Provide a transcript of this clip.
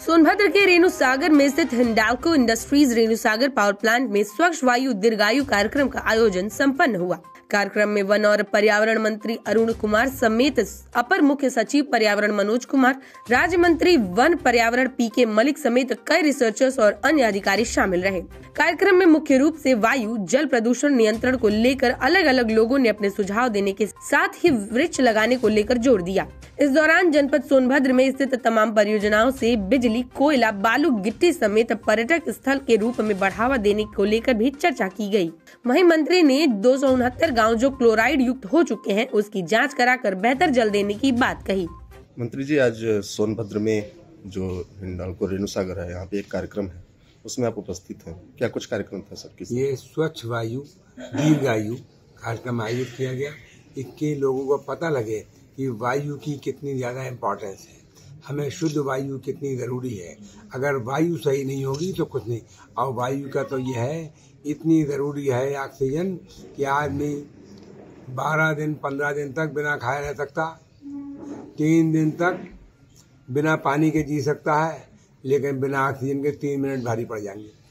सोनभद्र के रेणु सागर में स्थित Hindalco industries Renu Sagar power plant में स्वच्छ वायु दीर्घायु कार्यक्रम का आयोजन संपन्न हुआ। कार्यक्रम में वन और पर्यावरण मंत्री अरुण कुमार समेत अपर मुख्य सचिव पर्यावरण मनोज कुमार, राज्य मंत्री वन पर्यावरण पीके मलिक समेत कई रिसर्चर्स और अन्य अधिकारी शामिल रहे। कार्यक्रम में मुख्य रूप से वायु जल प्रदूषण नियंत्रण को लेकर अलग अलग लोगों ने अपने सुझाव देने के साथ ही वृक्ष लगाने को लेकर जोर दिया। इस दौरान जनपद सोनभद्र में स्थित तमाम परियोजनाओं से बिजली, कोयला, बालू, गिट्टी समेत पर्यटक स्थल के रूप में बढ़ावा देने को लेकर भी चर्चा की गई। वहीं मंत्री ने 269 गांव जो क्लोराइड युक्त हो चुके हैं उसकी जांच कराकर बेहतर जल देने की बात कही। मंत्री जी, आज सोनभद्र में जो हिंडाल्को रेणु सागर है, यहाँ पे एक कार्यक्रम है, उसमें आप उपस्थित हैं। क्या कुछ कार्यक्रम था सर? ये स्वच्छ वायु दीर्घायु कार्यक्रम आयोजित किया गया। इसके लोगों को पता लगे कि वायु की कितनी ज्यादा इम्पोर्टेंस है, हमें शुद्ध वायु कितनी जरूरी है। अगर वायु सही नहीं होगी तो कुछ नहीं। और वायु का तो यह है, इतनी जरूरी है ऑक्सीजन कि आदमी 12 दिन 15 दिन तक बिना खाए रह सकता, 3 दिन तक बिना पानी के जी सकता है, लेकिन बिना ऑक्सीजन के 3 मिनट भारी पड़ जाएंगे।